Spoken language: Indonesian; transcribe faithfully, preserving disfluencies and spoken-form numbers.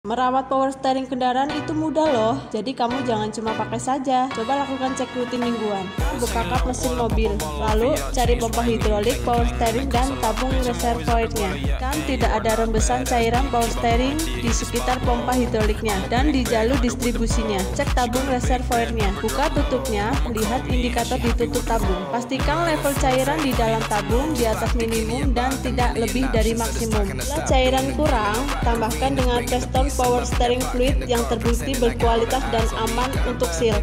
Merawat power steering kendaraan itu mudah loh, jadi kamu jangan cuma pakai saja. Coba lakukan cek rutin mingguan. Buka kap mesin mobil, lalu cari pompa hidrolik, power steering, dan tabung reservoirnya. Kan tidak ada rembesan cairan power steering di sekitar pompa hidroliknya dan di jalur distribusinya. Cek tabung reservoirnya, buka tutupnya, lihat indikator di tutup tabung. Pastikan level cairan di dalam tabung di atas minimum dan tidak lebih dari maksimum. Bila cairan kurang, tambahkan dengan Preston Power Steering Fluid yang terbukti berkualitas dan aman untuk seal.